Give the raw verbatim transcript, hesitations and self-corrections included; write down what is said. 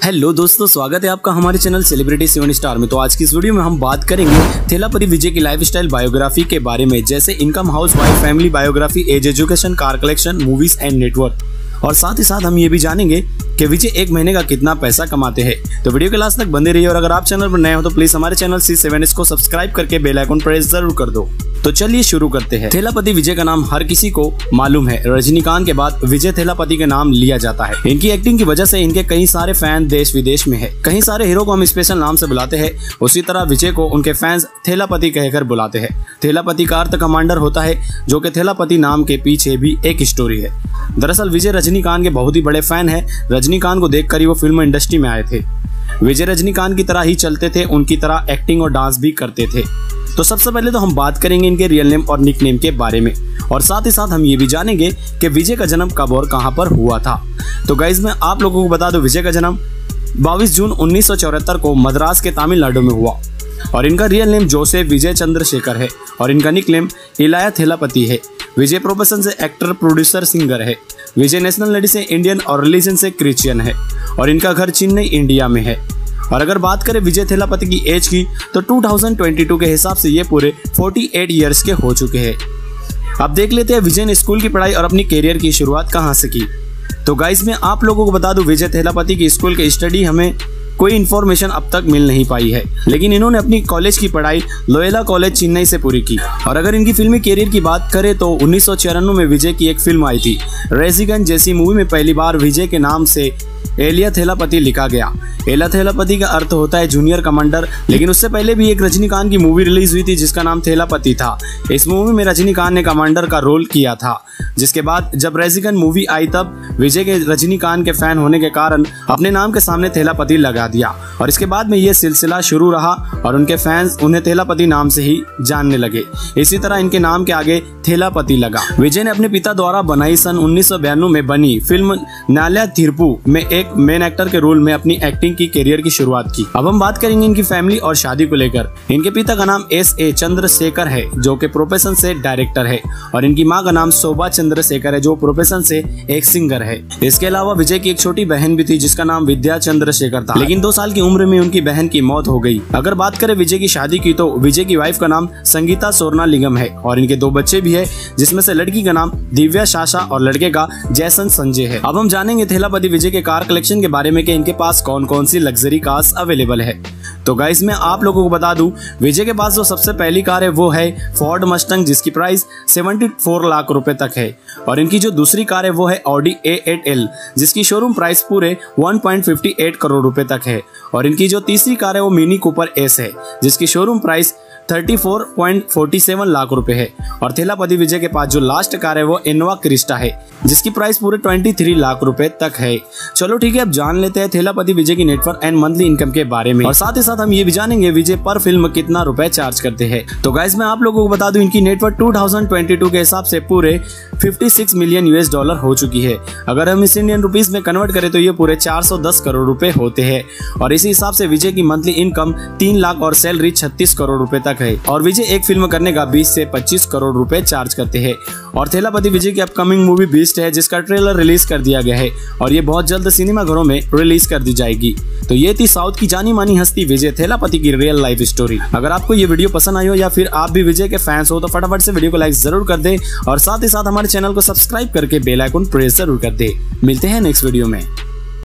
Hello दोस्तों, स्वागत है आपका हमारे चैनल सेलिब्रिटी सेवन स्टार में। तो आज की इस वीडियो में हम बात करेंगे थेलापति विजय की लाइफस्टाइल बायोग्राफी के बारे में, जैसे income, housewife, family biography, age, education, car collection, movies and network. और साथ ही साथ हम ये भी जानेंगे कि विजय एक महीने का कितना पैसा कमाते हैं। तो वीडियो के लास्ट तक बने रहिए और अगर आप चैनल पर नए हो तो प्लीज हमारे चैनल सी सेवन एस को सब्सक्राइब करके बेल आइकन प्रेस जरूर कर दो। तो चलिए शुरू करते हैं। थेलापति विजय का नाम हर किसी को मालूम है। रजनीकांत के बाद विजय थेलापति का नाम लिया जाता है। इनकी एक्टिंग की वजह से इनके कई सारे फैन देश विदेश में है। कई सारे हीरो को हम स्पेशल नाम से बुलाते हैं, उसी तरह विजय को उनके फैंस थेलापति कहकर बुलाते हैं। थेलापति का अर्थ कमांडर होता है, जो कि थेलापति नाम के पीछे भी एक स्टोरी है। दरअसल विजय रजनीकांत के बहुत ही बड़े फैन है। रजनीकांत को देखकर ही वो फिल्म इंडस्ट्री में आए थे। विजय रजनीकांत की तरह ही चलते थे, उनकी तरह एक्टिंग और डांस भी करते थे। तो सबसे पहले तो हम बात करेंगे इनके रियल नेम और निक नेम के बारे में, और साथ ही साथ हम ये भी जानेंगे कि विजय का जन्म कब और कहां पर हुआ था। तो गाइज मैं आप लोगों को बता दूं, विजय का जन्म बाईस जून उन्नीस सौ चौहत्तर को मद्रास के तमिलनाडु में हुआ और इनका real name Joseph Vijay Chandrasekhar है और इनका निक नेम इलाया थेलापति है। विजय प्रोफेशन से एक्टर, प्रोड्यूसर, सिंगर है। विजय नेशनलिटी से इंडियन और रिलीजन से क्रिश्चियन है और इनका घर चेन्नई, इंडिया में है। और अगर बात करें विजय थेलापति की एज की तो दो हज़ार बाईस के हिसाब से ये पूरे अड़तालीस इयर्स के हो चुके हैं। अब देख लेते हैं विजय ने स्कूल की पढ़ाई और अपनी करियर की शुरुआत कहां से की। तो गाइस मैं आप लोगों को बता दूं, विजय थेलापति की स्कूल की स्टडी हमें कोई इन्फॉर्मेशन अब तक मिल नहीं पाई है, लेकिन इन्होंने अपनी कॉलेज की पढ़ाई लोयोला कॉलेज चेन्नई से पूरी की। और अगर इनकी फिल्मी करियर की बात करें तो उन्नीस सौ चौरानवे में विजय की एक फिल्म आई थी रेजिगन, जैसी मूवी में पहली बार विजय के नाम से एलिया थेलापति लिखा गया। एलिया थेलापति का अर्थ होता है जूनियर कमांडर, लेकिन उससे पहले भी एक रजनीकांत की मूवी रिलीज हुई थी जिसका नाम थेलापति था। इस मूवी में रजनीकांत ने कमांडर का रोल किया था, जिसके बाद जब रेजिगन मूवी आई तब विजय के रजनीकांत के फैन होने के कारण अपने नाम के सामने थेलापति लगा दिया और इसके बाद में ये सिलसिला शुरू रहा और उनके फैंस उन्हें थेलापति नाम से ही जानने लगे। इसी तरह इनके नाम के आगे थेलापति लगा। विजय ने अपने पिता द्वारा बनाई सन उन्नीस सौ बयानवे में बनी फिल्म नाल्या थिरपू में एक मेन एक्टर के रोल में अपनी एक्टिंग की करियर की शुरुआत की। अब हम बात करेंगे इनकी फैमिली और शादी को लेकर। इनके पिता का नाम एस ए चंद्रशेखर है, जो कि प्रोफेशन से डायरेक्टर है, और इनकी मां का नाम शोभा चंद्रशेखर है, जो प्रोफेशन से एक सिंगर है। इसके अलावा विजय की एक छोटी बहन भी थी जिसका नाम विद्या चंद्रशेखर था, लेकिन दो साल की उम्र में उनकी बहन की मौत हो गई। अगर बात करें विजय की शादी की तो विजय की वाइफ का नाम संगीता सोरनालिंगम है और इनके दो बच्चे भी है, जिसमें से लड़की का नाम दिव्या शाशा और लड़के का जैसन संजय है। अब हम जानेंगे थेलापति विजय के कार कलेक्शन के बारे में कि इनके पास कौन कौन सी लग्जरी कार्स अवेलेबल है। तो गाइस मैं आप लोगों को बता दूं, विजय के पास जो सबसे पहली कार है वो है फोर्ड मस्टंग, जिसकी प्राइस चौहत्तर लाख रुपए तक है। और इनकी जो दूसरी कार है वो है ऑडी ए एट एल, जिसकी शोरूम प्राइस पूरे एक पॉइंट पाँच आठ करोड़ रुपए तक है। और इनकी जो तीसरी कार है वो मिनी कूपर एस है, जिसकी शोरूम प्राइस चौंतीस पॉइंट चार सात लाख रुपए है। और थेलापति विजय के पास जो लास्ट कार है वो इनोवा क्रिस्टा है, जिसकी प्राइस पूरे तेईस लाख रुपए तक है। चलो ठीक है, अब जान लेते हैं थेलापति विजय की नेटवर्क एंड मंथली इनकम के बारे में, और साथ ही साथ हम ये भी जानेंगे विजय पर फिल्म कितना रुपए चार्ज करते हैं। तो गाइस मैं आप लोगों को बता दूं, इनकी नेटवर्क दो हज़ार बाईस के हिसाब से पूरे छप्पन मिलियन यूएस डॉलर हो चुकी है। अगर हम इस इंडियन रुपीस में कन्वर्ट करें तो ये पूरे चार सौ दस करोड़ रुपए होते हैं। और इसी हिसाब से विजय की मंथली इनकम तीन लाख और सैलरी छत्तीस करोड़ रुपए तक है। और विजय एक फिल्म करने का बीस से पच्चीस करोड़ रुपए चार्ज करते हैं। और थेलापति विजय की अपकमिंग मूवी बीस्ट है, जिसका ट्रेलर रिलीज कर दिया गया है और ये बहुत जल्द सिनेमा घरों में रिलीज कर दी जाएगी। तो ये थी साउथ की जानी मानी हस्ती विजय थेलापति की रियल लाइफ स्टोरी। अगर आपको ये वीडियो पसंद आई हो या फिर आप भी विजय के फैंस हो तो फटाफट से वीडियो को लाइक जरूर कर दे और साथ ही साथ हमारे चैनल को सब्सक्राइब करके बेल आइकन प्रेस जरूर कर दे। मिलते हैं नेक्स्ट वीडियो में।